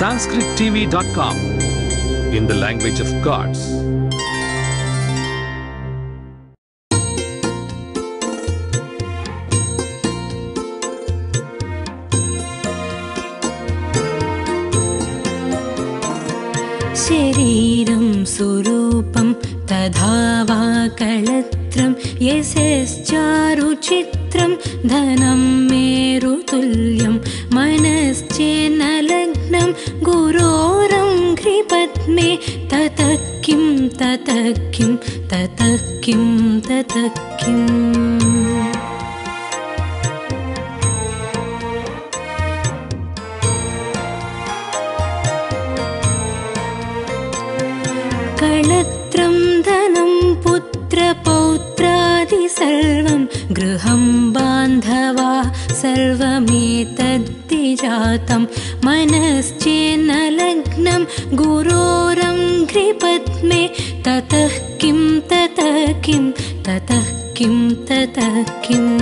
SatyaTv.com in the language of gods. शरीरं स्वरूपं तथा वा कलत्रं यशश्चारुचित्रं धनं मेरुतुल्यं मनश्चेन्नलग्नं गुरोरङ्घ्रिपद्मे ततः किं ततः किं ततः किं ततः किम् कलत्रं धनं पुत्रपौत्रादि सर्वं गृहं बान्धवा सर्वमेतद्धि जातं मनश्चेन्नलग्नं गुरोरङ्घ्रिपद्मे ततः किं ततः किं ततः किं ततः किम्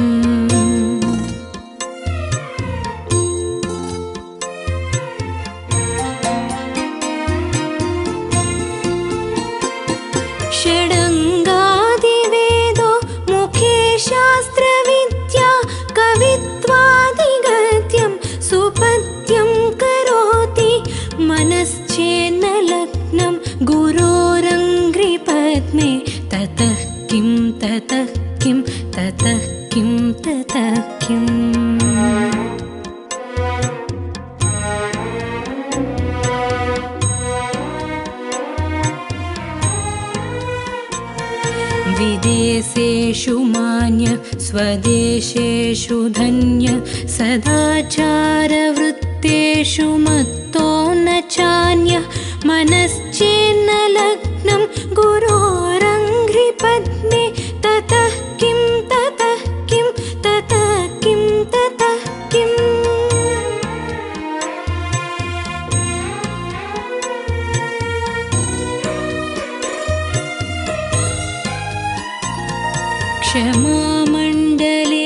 षडङ्गादिवेदो मुखे शास्त्रविद्या कवित्वादिगद्यं सुपद्यं करोति मनश्चेन्नलग्नं गुरोरङ्घ्रिपद्मे ततः किं ततः किं ततः किं ततः किम् विदेशेषु मान्य स्वदेशेषु धन्य सदाचारवृत्तेषु मत्तो न चान्यः मनश्चेन्नलग्नं गुरोरङ्घ्रिपद्मे ततः किं ततः किं ततः किं ततः किम् क्षमामण्डले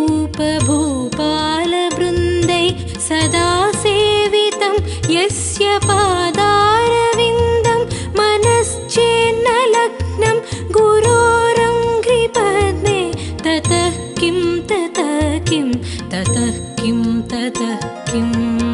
भूपभूपालवृन्दै सदा सेवितं यस्य पादारविन्दं मनश्चेन्नलग्नं गुरोरङ्घ्रिपद्मे ततः किं ततः किं ततः किं ततः किम्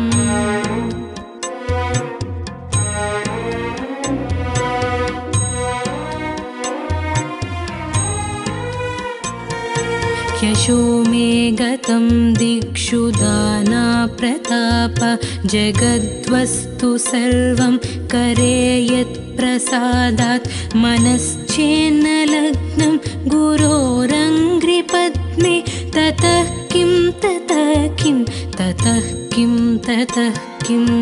यशो मे गतं दिक्षु दाना प्रताप जगद्वस्तु सर्वं करे यत्प्रसादात् मनश्चेन्नलग्नं गुरोरङ्घ्रिपद्मे ततः किं ततः किं ततः किं ततः किम्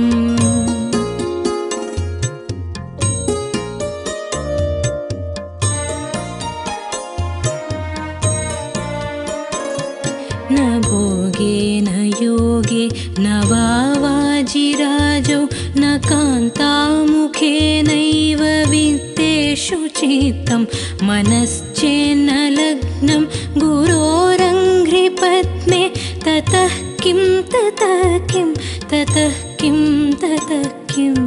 न भोगे न योगे न वाजिराजौ न कान्तामुखेनैव वित्तेषु चित्तं मनश्चेन्नलग्नं गुरोरङ्घ्रिपद्मे ततः किं ततः किं ततः किं ततः किम्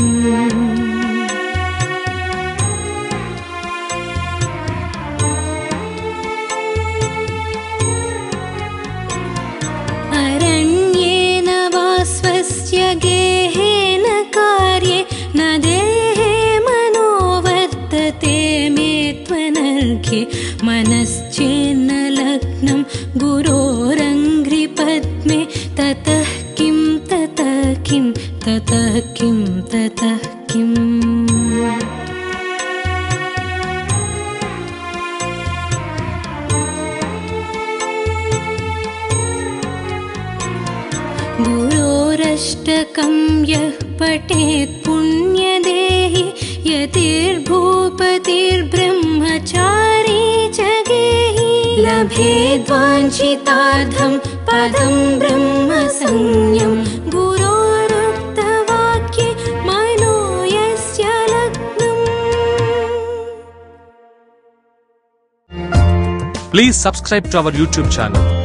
स्वस्य गेहेन कार्ये न देहे मनोवर्तते मे त्वनर्घ्ये मनश्चेन्नलग्नं गुरोरङ्घ्रिपद्मे ततः किं ततः किं ततः किं ततः किम् गुरुरष्टकं यः पठेत् पुण्यदेहि यतिर्भूपतिर्ब्रह्मचारी च गेहि लभेद्वाञ्छितार्थं पदं ब्रह्मसंज्ञं गुरोरुक्तवाक्ये मनो यस्य लग्नम्। Please subscribe to our YouTube channel